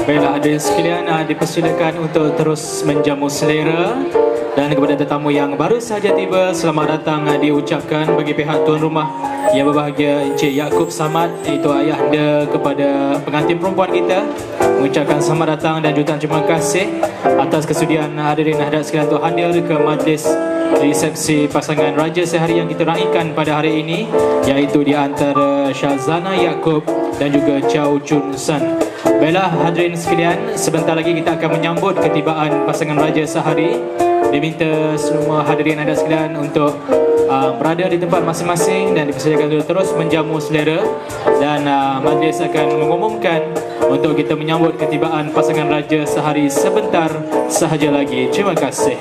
Baiklah, hadirin sekalian, dipersilakan untuk terus menjamu selera. Dan kepada tetamu yang baru sahaja tiba, selamat datang diucapkan bagi pihak tuan rumah yang berbahagia Encik Yaakob Samad, iaitu ayahanda kepada pengantin perempuan kita, mengucapkan selamat datang dan jutaan terima kasih atas kesudian hadirin hadirat sekalian untuk hadir ke majlis resepsi pasangan raja sehari yang kita raikan pada hari ini, iaitu di antara Syazana Yaakob dan juga Chow Chun San. Baiklah hadirin sekalian, sebentar lagi kita akan menyambut ketibaan pasangan raja sehari. Diminta semua hadirin hadirat sekalian untuk berada di tempat masing-masing dan dipersilakan untuk terus menjamu selera. Dan majlis akan mengumumkan untuk kita menyambut ketibaan pasangan raja sehari sebentar sahaja lagi. Terima kasih.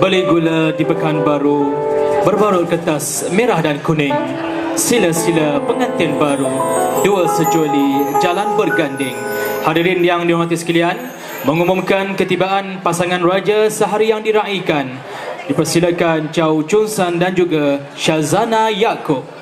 Beli gula di Pekanbaru berbarut kertas merah dan kuning. Sila-sila pengantin baru, dua sejoli jalan berganding. Hadirin yang dihormati sekalian, mengumumkan ketibaan pasangan raja sehari yang diraikan. Dipersilakan Chow Chun San dan juga Shazana Yaakob.